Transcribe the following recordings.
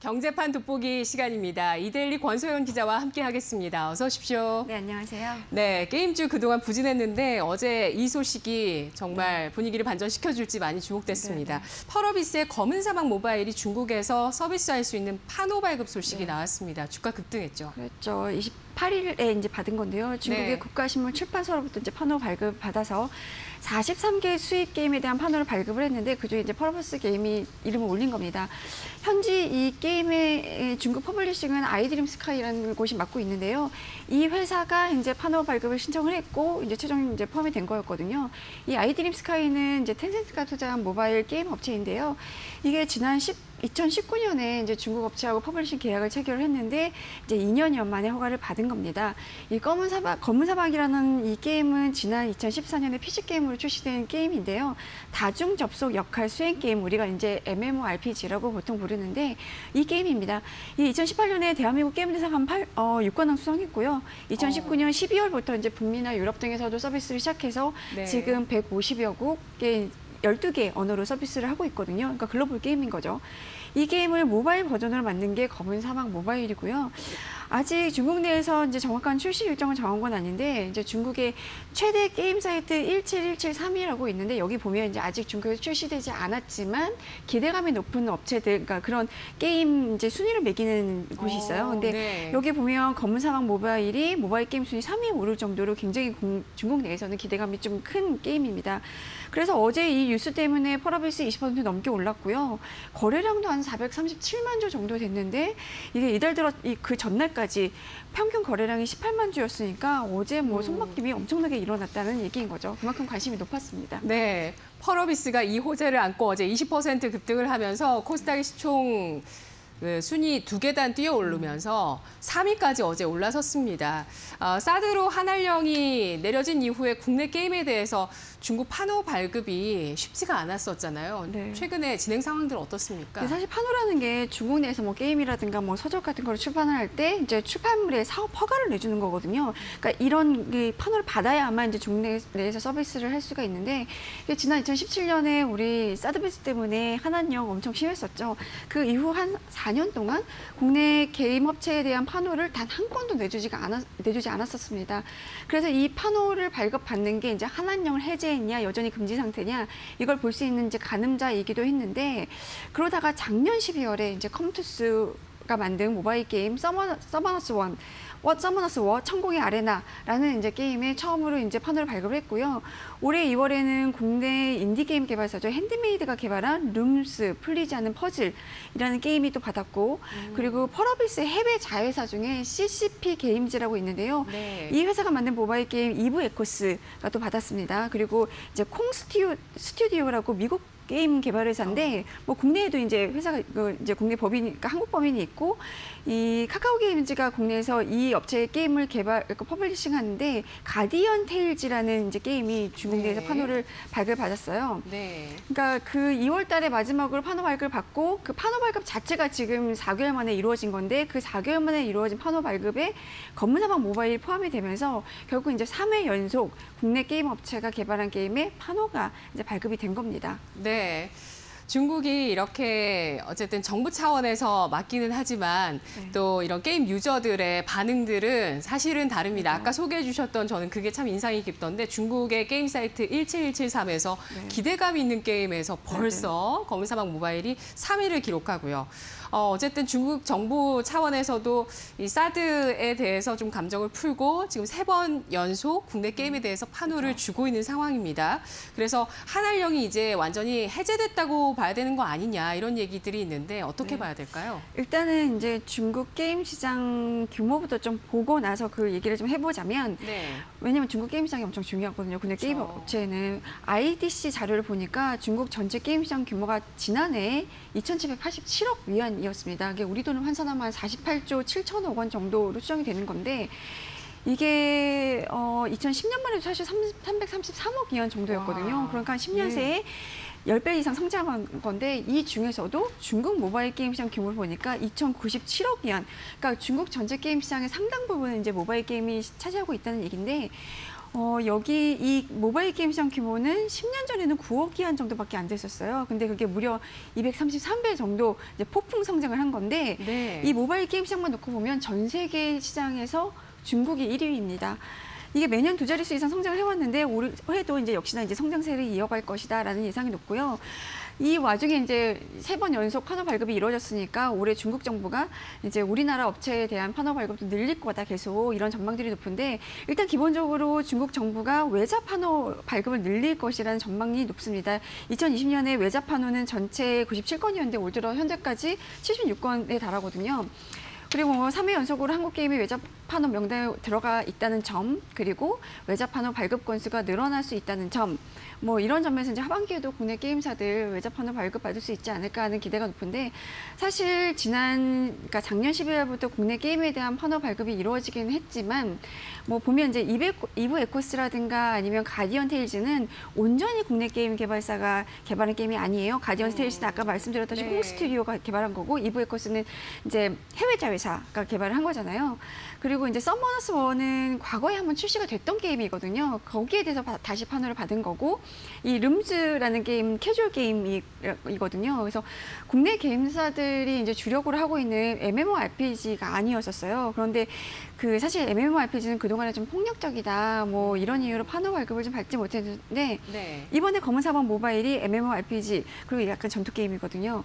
경제판 돋보기 시간입니다. 이데일리 권소연 기자와 함께하겠습니다. 어서 오십시오. 네, 안녕하세요. 네, 게임주 그동안 부진했는데 어제 이 소식이 정말 분위기를 반전시켜줄지 많이 주목됐습니다. 펄어비스의 검은 사막 모바일이 중국에서 서비스할 수 있는 판호 발급 소식이 나왔습니다. 주가 급등했죠. 그렇죠. 28일에 이제 받은 건데요. 중국의 국가신문 출판사로부터 이제 판호 발급 받아서 43개 수입 게임에 대한 판호를 발급을 했는데 그중에 이제 펄어비스 게임이 이름을 올린 겁니다. 현지 이 게임의 중국 퍼블리싱은 아이드림 스카이라는 곳이 맡고 있는데요. 이 회사가 이제 판호 발급을 신청을 했고 이제 최종 이제 포함이 된 거였거든요. 이 아이드림 스카이는 이제 텐센트가 투자한 모바일 게임 업체인데요. 이게 지난 2019년에 이제 중국 업체하고 퍼블리싱 계약을 체결을 했는데 이제 2년여 만에 허가를 받은 겁니다. 이 검은 사막이라는 이 게임은 지난 2014년에 PC 게임으로 출시된 게임인데요. 다중 접속 역할 수행 게임, 우리가 이제 MMORPG라고 보통 부르는데 이 게임입니다. 이 2018년에 대한민국 게임대상 6관왕 수상했고요. 2019년 12월부터 이제 북미나 유럽 등에서도 서비스를 시작해서 지금 150여 국의 12개 언어로 서비스를 하고 있거든요. 그러니까 글로벌 게임인 거죠. 이 게임을 모바일 버전으로 만든 게 검은 사막 모바일이고요. 아직 중국 내에서 이제 정확한 출시 일정을 정한 건 아닌데 이제 중국의 최대 게임 사이트 17173이라고 있는데 여기 보면 이제 아직 중국에서 출시되지 않았지만 기대감이 높은 업체들, 그러니까 그런 게임 이제 순위를 매기는 곳이 있어요. 근데 여기 보면 검은 사막 모바일이 모바일 게임 순위 3위에 오를 정도로 굉장히 중국 내에서는 기대감이 좀 큰 게임입니다. 그래서 어제 이 뉴스 때문에 펄어비스 20% 넘게 올랐고요. 거래량도 한 437만 주 정도 됐는데 이게 이달 들어 그 전날까지 평균 거래량이 18만 주였으니까 어제 뭐 손바뀜이 엄청나게 일어났다는 얘기인 거죠. 그만큼 관심이 높았습니다. 네, 펄어비스가 이 호재를 안고 어제 20% 급등을 하면서 코스닥의 시총 순위 2계단 뛰어오르면서 3위까지 어제 올라섰습니다. 사드로 한알령이 내려진 이후에 국내 게임에 대해서 중국 판호 발급이 쉽지가 않았었잖아요. 최근에 진행 상황들은 어떻습니까? 사실 판호라는 게 중국 내에서 뭐 게임이라든가 뭐 서적 같은 걸 출판을 할 때 이제 출판물에 사업 허가를 내주는 거거든요. 그러니까 이런 판호를 받아야만 이제 중국 내에서 서비스를 할 수가 있는데 지난 2017년에 우리 사드베스 때문에 한한령 엄청 심했었죠. 그 이후 한 4년 동안 국내 게임 업체에 대한 판호를 단 한 건도 내주지 않았었습니다. 그래서 이 판호를 발급받는 게 이제 한한령을 해제했냐, 여전히 금지 상태냐, 이걸 볼 수 있는 이제 가늠자이기도 했는데 그러다가 작년 12월에 이제 컴투스가 만든 모바일 게임 서머너스 워 천공의 아레나라는 이제 게임에 처음으로 이제 판호를 발급을 했고요. 올해 2월에는 국내 인디 게임 개발사죠. 핸드메이드가 개발한 룸스 풀리지 않는 퍼즐이라는 게임이 또 받았고, 그리고 펄어비스의 해외 자회사 중에 CCP 게임즈라고 있는데요. 이 회사가 만든 모바일 게임 이브 에코스가 또 받았습니다. 그리고 이제 콩 스튜디오라고 미국 게임 개발 회사인데 뭐 국내에도 이제 회사가 이제 국내 법인, 그러니까 한국 법인이 있고 이 카카오 게임즈가 국내에서 이 업체의 게임을 퍼블리싱하는데 가디언 테일즈라는 이제 게임이 중국 내에서 판호를 발급받았어요. 그러니까 그 2월달에 마지막으로 판호 발급을 받고 그 판호 발급 자체가 지금 4개월 만에 이루어진 건데 그 4개월 만에 이루어진 판호 발급에 검은 사막 모바일이 포함이 되면서 결국 이제 3회 연속 국내 게임 업체가 개발한 게임에 판호가 이제 발급이 된 겁니다. 네, 중국이 이렇게 어쨌든 정부 차원에서 맡기는 하지만 또 이런 게임 유저들의 반응들은 사실은 다릅니다. 아까 소개해 주셨던 저는 그게 참 인상이 깊던데 중국의 게임 사이트 17173에서 기대감 있는 게임에서 벌써 검은 사막 모바일이 3위를 기록하고요. 어쨌든 중국 정부 차원에서도 이 사드에 대해서 좀 감정을 풀고 지금 3번 연속 국내 게임에 대해서 판호를 주고 있는 상황입니다. 그래서 한알령이 이제 완전히 해제됐다고 봐야 되는 거 아니냐 이런 얘기들이 있는데 어떻게 봐야 될까요? 일단은 이제 중국 게임 시장 규모부터 좀 보고 나서 그 얘기를 좀 해보자면 왜냐면 중국 게임 시장이 엄청 중요하거든요. 국내 게임 업체는 IDC 자료를 보니까 중국 전체 게임 시장 규모가 지난해 2,787억 위안이었습니다. 이게 우리 돈을 환산하면 한 48조 7천억 원 정도로 추정이 되는 건데 이게 2010년만 해도 사실 333억 위안 정도였거든요. 그러니까 한 10년 새에 10배 이상 성장한 건데 이 중에서도 중국 모바일 게임 시장 규모를 보니까 2,097억 위안. 그러니까 중국 전체 게임 시장의 상당 부분은 이제 모바일 게임이 차지하고 있다는 얘기인데 여기 이 모바일 게임 시장 규모는 10년 전에는 9억 위안 정도밖에 안 됐었어요. 근데 그게 무려 233배 정도 이제 폭풍 성장을 한 건데 네. 이 모바일 게임 시장만 놓고 보면 전 세계 시장에서 중국이 1위입니다. 이게 매년 두 자릿수 이상 성장을 해왔는데 올해도 이제 역시나 이제 성장세를 이어갈 것이다라는 예상이 높고요. 이 와중에 이제 3번 연속 판호 발급이 이루어졌으니까 올해 중국 정부가 이제 우리나라 업체에 대한 판호 발급도 늘릴 거다 계속 이런 전망들이 높은데 일단 기본적으로 중국 정부가 외자 판호 발급을 늘릴 것이라는 전망이 높습니다. 2020년에 외자 판호는 전체 97건이었는데 올 들어 현재까지 76건에 달하거든요. 그리고 3회 연속으로 한국 게임이 외자 판호 명단에 들어가 있다는 점, 그리고 외자 판호 발급 건수가 늘어날 수 있다는 점, 이런 점에서 이제 하반기에도 국내 게임사들 외자 판호 발급 받을 수 있지 않을까 하는 기대가 높은데 사실 그러니까 작년 12월부터 국내 게임에 대한 판호 발급이 이루어지긴 했지만 보면 이제 이브 에코스라든가 아니면 가디언 테일즈는 온전히 국내 게임 개발사가 개발한 게임이 아니에요. 가디언 테일즈는 아까 말씀드렸다시피 네. 홍 스튜디오가 개발한 거고 이브 에코스는 이제 해외 자회사가 개발을 한 거잖아요. 그리고 이제 서머너스 1은 과거에 한번 출시가 됐던 게임이거든요. 거기에 대해서 다시 판호를 받은 거고 이 룸즈라는 게임 캐주얼 게임이거든요. 그래서 국내 게임사들이 이제 주력으로 하고 있는 MMORPG가 아니었었어요. 그런데 사실 MMORPG는 그동안에 좀 폭력적이다 이런 이유로 판호 발급을 좀 받지 못했는데 네. 이번에 검은사막 모바일이 MMORPG 그리고 약간 전투 게임이거든요.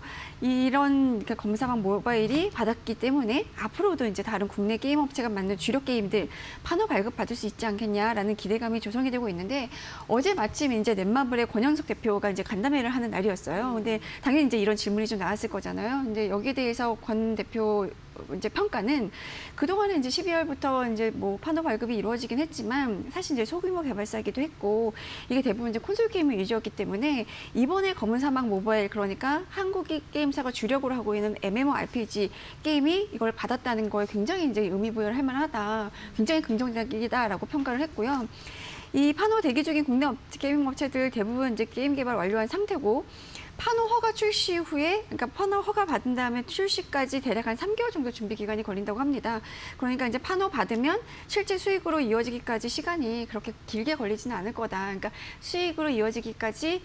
이런 검은사막 모바일이 받았기 때문에 앞으로도 이제 다른 국내 게임 업체가 만든 주력 게임들 판호 발급 받을 수 있지 않겠냐라는 기대감이 조성이 되고 있는데 어제 마침 이제 넷마블의 권영석 대표가 이제 간담회를 하는 날이었어요. 근데 당연히 이제 이런 질문이 좀 나왔을 거잖아요. 근데 여기에 대해서 권 대표 이제 평가는 그동안에 이제 12월부터 이제 판호 발급이 이루어지긴 했지만 사실 이제 소규모 개발사이기도 했고 이게 대부분 이제 콘솔 게임의 위주였기 때문에 이번에 검은 사막 모바일 그러니까 한국 게임사가 주력으로 하고 있는 MMORPG 게임이 이걸 받았다는 거에 굉장히 이제 의미 부여를 할 만하다. 굉장히 긍정적이다라고 평가를 했고요. 이 판호 대기 중인 국내 게임 업체들 대부분 이제 게임 개발 완료한 상태고 판호 허가 출시 후에, 그러니까 판호 허가 받은 다음에 출시까지 대략 한 3개월 정도 준비 기간이 걸린다고 합니다. 그러니까 이제 판호 받으면 실제 수익으로 이어지기까지 시간이 그렇게 길게 걸리지는 않을 거다. 그러니까 수익으로 이어지기까지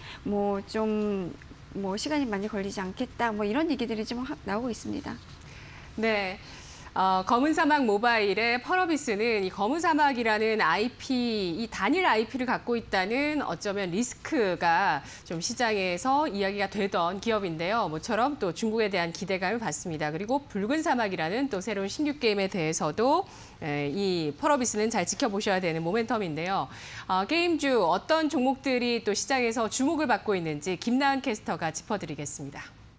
시간이 많이 걸리지 않겠다. 이런 얘기들이 좀 나오고 있습니다. 네. 검은 사막 모바일의 펄어비스는 이 검은 사막이라는 IP, 이 단일 IP를 갖고 있다는 어쩌면 리스크가 좀 시장에서 이야기가 되던 기업인데요. 모처럼 또 중국에 대한 기대감을 받습니다. 그리고 붉은 사막이라는 또 새로운 신규 게임에 대해서도 이 펄어비스는 잘 지켜보셔야 되는 모멘텀인데요. 게임주 어떤 종목들이 또 시장에서 주목을 받고 있는지 김나은 캐스터가 짚어드리겠습니다.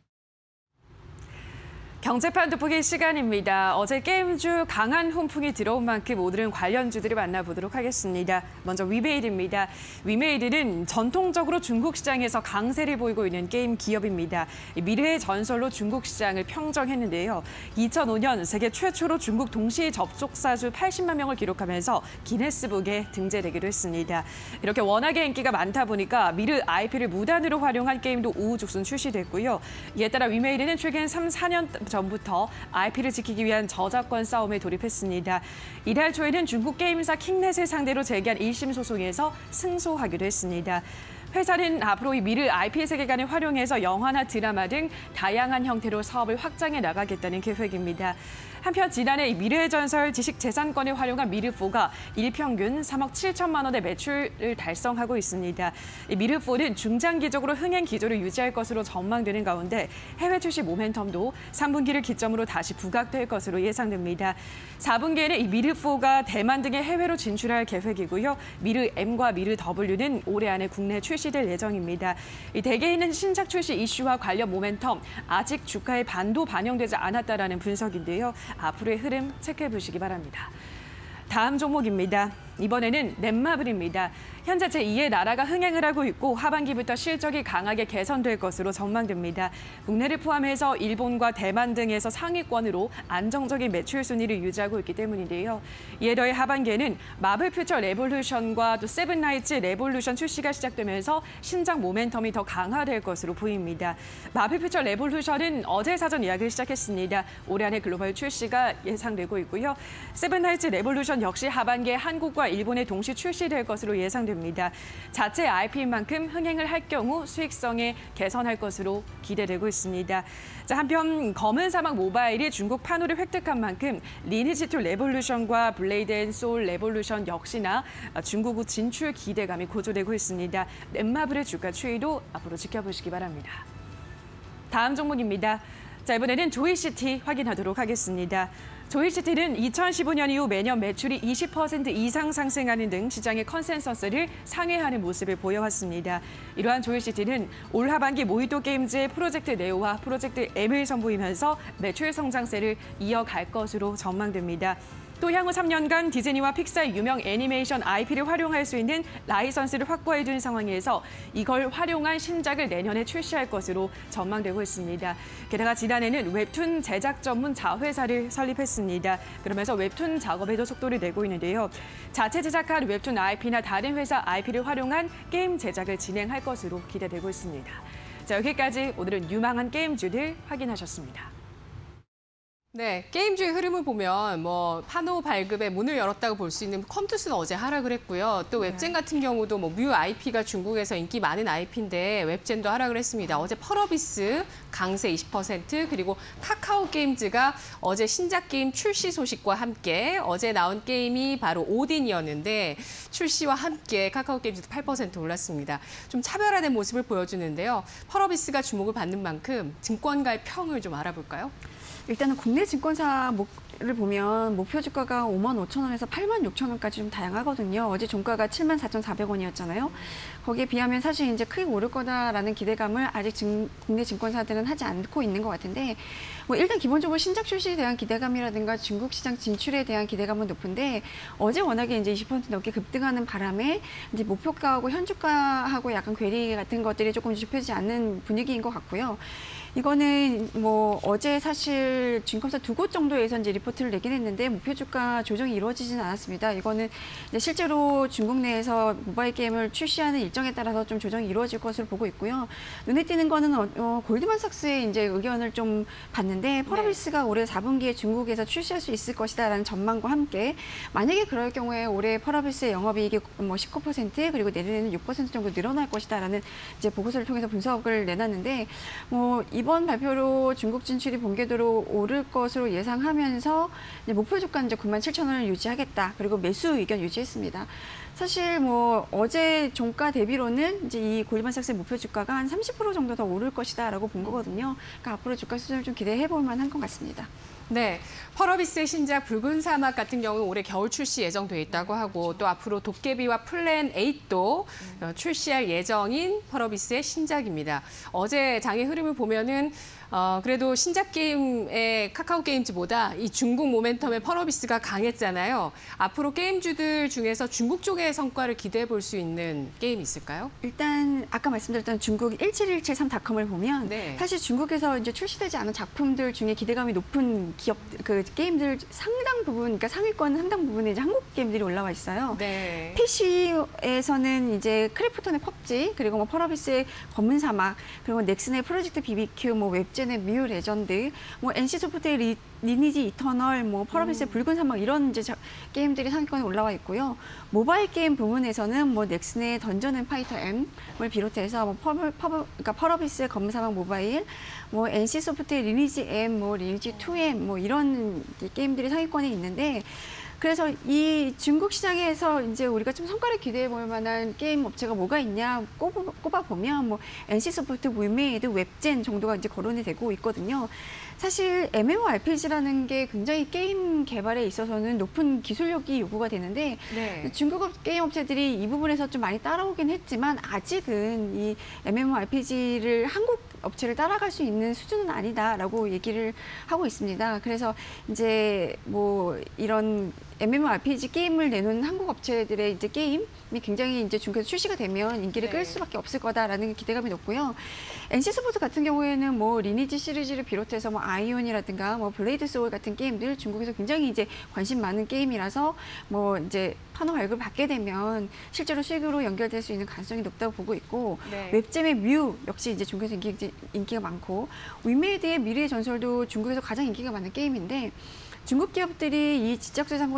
경제판 돋보기 시간입니다. 어제 게임주 강한 훈풍이 들어온 만큼 오늘은 관련주들을 만나보도록 하겠습니다. 먼저 위메이드입니다. 위메이드는 전통적으로 중국 시장에서 강세를 보이고 있는 게임 기업입니다. 미래의 전설로 중국 시장을 평정했는데요. 2005년 세계 최초로 중국 동시 접속사 수 80만 명을 기록하면서 기네스북에 등재되기도 했습니다. 이렇게 워낙에 인기가 많다 보니까 미르 IP를 무단으로 활용한 게임도 우후죽순 출시됐고요. 이에 따라 위메이드는 최근 3-4년 전부터 IP를 지키기 위한 저작권 싸움에 돌입했습니다. 이달 초에는 중국 게임사 킹넷을 상대로 제기한 1심 소송에서 승소하기도 했습니다. 회사는 앞으로 이 미르 IP 세계관을 활용해서 영화나 드라마 등 다양한 형태로 사업을 확장해 나가겠다는 계획입니다. 한편 지난해 미르의 전설 지식재산권을 활용한 미르4가 일평균 3억 7천만 원의 매출을 달성하고 있습니다. 미르4는 중장기적으로 흥행 기조를 유지할 것으로 전망되는 가운데 해외 출시 모멘텀도 3분기를 기점으로 다시 부각될 것으로 예상됩니다. 4분기에는 이 미르4가 대만 등의 해외로 진출할 계획이고요. 미르M과 미르W는 올해 안에 국내 출시될 예정입니다. 이 대개인은 신작 출시 이슈와 관련 모멘텀, 아직 주가에 반도 반영되지 않았다라는 분석인데요. 앞으로의 흐름 체크해 보시기 바랍니다. 다음 종목입니다. 이번에는 넷마블입니다. 현재 제2의 나라가 흥행을 하고 있고 하반기부터 실적이 강하게 개선될 것으로 전망됩니다. 국내를 포함해서 일본과 대만 등에서 상위권으로 안정적인 매출 순위를 유지하고 있기 때문인데요. 이에 더해 하반기에는 마블 퓨처 레볼루션과 또 세븐나이츠 레볼루션 출시가 시작되면서 신작 모멘텀이 더 강화될 것으로 보입니다. 마블 퓨처 레볼루션은 어제 사전 예약을 시작했습니다. 올해 안에 글로벌 출시가 예상되고 있고요. 세븐나이츠 레볼루션 역시 하반기에 한국과 중국과 일본에 동시 출시될 것으로 예상됩니다. 자체 IP인 만큼 흥행을 할 경우 수익성에 개선할 것으로 기대되고 있습니다. 자, 한편 검은 사막 모바일이 중국 판호를 획득한 만큼 리니지2 레볼루션과 블레이드 앤 소울 레볼루션 역시나 중국 후 진출 기대감이 고조되고 있습니다. 넷마블의 주가 추이도 앞으로 지켜보시기 바랍니다. 다음 종목입니다. 자, 이번에는 조이시티 확인하도록 하겠습니다. 조이시티는 2015년 이후 매년 매출이 20% 이상 상승하는 등 시장의 컨센서스를 상회하는 모습을 보여왔습니다. 이러한 조이시티는 올 하반기 모히또 게임즈의 프로젝트 네오와 프로젝트 M을 선보이면서 매출 성장세를 이어갈 것으로 전망됩니다. 또 향후 3년간 디즈니와 픽사의 유명 애니메이션 IP를 활용할 수 있는 라이선스를 확보해둔 상황에서 이걸 활용한 신작을 내년에 출시할 것으로 전망되고 있습니다. 게다가 지난해는 웹툰 제작 전문 자회사를 설립했습니다. 그러면서 웹툰 작업에도 속도를 내고 있는데요. 자체 제작한 웹툰 IP나 다른 회사 IP를 활용한 게임 제작을 진행할 것으로 기대되고 있습니다. 자, 여기까지 오늘은 유망한 게임주들 확인하셨습니다. 네, 게임주의 흐름을 보면 뭐 판호 발급에 문을 열었다고 볼 수 있는 컴투스는 어제 하락을 했고요. 또 웹젠 같은 경우도 뭐 뮤 IP가 중국에서 인기 많은 IP인데 웹젠도 하락을 했습니다. 어제 펄어비스 강세 20%, 그리고 카카오 게임즈가 어제 신작 게임 출시 소식과 함께 어제 나온 게임이 바로 오딘이었는데 출시와 함께 카카오 게임즈도 8% 올랐습니다. 좀 차별화된 모습을 보여주는데요. 펄어비스가 주목을 받는 만큼 증권가의 평을 좀 알아볼까요? 일단은 국내 증권사를 보면 목표 주가가 55,000원에서 86,000원까지 좀 다양하거든요. 어제 종가가 74,400원이었잖아요. 거기에 비하면 사실 이제 크게 오를 거다라는 기대감을 아직 국내 증권사들은 하지 않고 있는 것 같은데, 뭐 일단 기본적으로 신작 출시에 대한 기대감이라든가 중국 시장 진출에 대한 기대감은 높은데, 어제 워낙에 이제 20% 넘게 급등하는 바람에 이제 목표가하고 현주가하고 약간 괴리 같은 것들이 조금 좁혀지지 않는 분위기인 것 같고요. 이거는 뭐 어제 사실 증권사 2곳 정도에서 이제 리포트를 내긴 했는데 목표 주가 조정이 이루어지지는 않았습니다. 이거는 이제 실제로 중국 내에서 모바일 게임을 출시하는 일정에 따라서 좀 조정이 이루어질 것으로 보고 있고요. 눈에 띄는 거는 골드만삭스의 이제 의견을 좀 봤는데, 펄어비스가 올해 4분기에 중국에서 출시할 수 있을 것이다라는 전망과 함께 만약에 그럴 경우에 올해 펄어비스의 영업이익이 뭐 19% 그리고 내년에는 6% 정도 늘어날 것이다라는 이제 보고서를 통해서 분석을 내놨는데, 뭐 이번 발표로 중국 진출이 본궤도로 오를 것으로 예상하면서 이제 목표 주가 이제 97,000원을 유지하겠다. 그리고 매수 의견 유지했습니다. 사실 뭐 어제 종가 대비로는 이제 이 골드만삭스의 목표 주가가 한 30% 정도 더 오를 것이다라고 본 거거든요. 그러니까 앞으로 주가 수준을 좀 기대해 볼 만한 것 같습니다. 네, 펄어비스의 신작 붉은 사막 같은 경우는 올해 겨울 출시 예정돼 있다고 하고, 또 앞으로 도깨비와 플랜 8도 출시할 예정인 펄어비스의 신작입니다. 어제 장의 흐름을 보면은 그래도 신작 게임의 카카오 게임즈보다 이 중국 모멘텀의 펄어비스가 강했잖아요. 앞으로 게임주들 중에서 중국 쪽의 성과를 기대해 볼 수 있는 게임이 있을까요? 일단 아까 말씀드렸던 중국 17173.com을 보면 사실 중국에서 이제 출시되지 않은 작품들 중에 기대감이 높은 기업 그 게임들 상당 부분, 그러니까 상위권 상당 부분에 이제 한국 게임들이 올라와 있어요. 네. PC에서는 이제 크래프톤의 펍지, 그리고 뭐 펄어비스의 검은 사막, 그리고 넥슨의 프로젝트 BBQ, 뭐 웹젠의 뮤 레전드, 뭐 NC소프트의 리니지 이터널, 뭐 펄어비스의 붉은 사막 이런 이제 게임들이 상위권에 올라와 있고요. 모바일 게임 부문에서는 뭐 넥슨의 던전 앤 파이터 M을 비롯해서 뭐 그러니까 펄어비스의 검은 사막 모바일, 뭐 NC소프트의 리니지 M, 뭐 리니지 2M, 뭐 이런 게임들이 상위권에 있는데, 그래서 이 중국 시장에서 이제 우리가 좀 성과를 기대해 볼 만한 게임 업체가 뭐가 있냐 꼽아보면 뭐 NC소프트, 위메이드, 웹젠 정도가 이제 거론이 되고 있거든요. 사실 MMORPG라는 게 굉장히 게임 개발에 있어서는 높은 기술력이 요구가 되는데, 중국 게임 업체들이 이 부분에서 좀 많이 따라오긴 했지만 아직은 이 MMORPG를 한국 업체를 따라갈 수 있는 수준은 아니다라고 얘기를 하고 있습니다. 그래서 이제 뭐 이런 MMORPG 게임을 내놓은 한국 업체들의 이제 게임이 굉장히 이제 중국에서 출시가 되면 인기를 끌 수밖에 없을 거다라는 기대감이 높고요. NC소프트 같은 경우에는 뭐 리니지 시리즈를 비롯해서 뭐 아이온이라든가 뭐 블레이드 소울 같은 게임들 중국에서 굉장히 이제 관심 많은 게임이라서 뭐 이제 판호 발급을 받게 되면 실제로 수익으로 연결될 수 있는 가능성이 높다고 보고 있고, 웹잼의 뮤 역시 이제 중국에서 인기가 많고, 위메이드의 미래의 전설도 중국에서 가장 인기가 많은 게임인데, 중국 기업들이 이 지적재산권을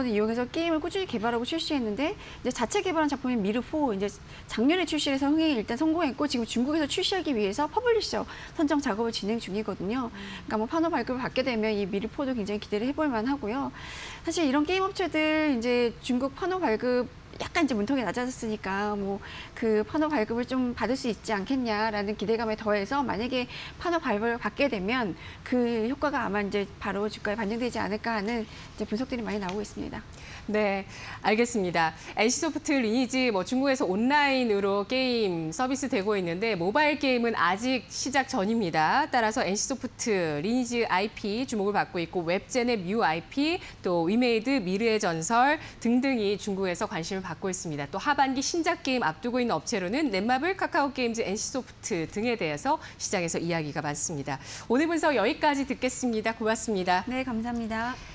기반을 이용해서 게임을 꾸준히 개발하고 출시했는데 이제 자체 개발한 작품인 미르4 이제 작년에 출시해서 흥행에 일단 성공했고 지금 중국에서 출시하기 위해서 퍼블리셔 선정 작업을 진행 중이거든요. 그러니까 뭐 판호 발급을 받게 되면 이 미르4도 굉장히 기대를 해볼 만하고요. 사실 이런 게임 업체들 이제 중국 판호 발급 약간 이제 문턱이 낮아졌으니까 뭐 그 판호 발급을 좀 받을 수 있지 않겠냐라는 기대감에 더해서 만약에 판호 발급을 받게 되면 그 효과가 아마 이제 바로 주가에 반영되지 않을까 하는 이제 분석들이 많이 나오고 있습니다. 네, 알겠습니다. NC소프트 리니지 뭐 중국에서 온라인으로 게임 서비스 되고 있는데 모바일 게임은 아직 시작 전입니다. 따라서 NC소프트 리니지 IP 주목을 받고 있고 웹젠의 뮤 IP, 또 위메이드 미르의 전설 등등이 중국에서 관심을 받고 있습니다. 또 하반기 신작 게임 앞두고 있는 업체로는 넷마블, 카카오게임즈, NC소프트 등에 대해서 시장에서 이야기가 많습니다. 오늘 분석 여기까지 듣겠습니다. 고맙습니다. 네, 감사합니다.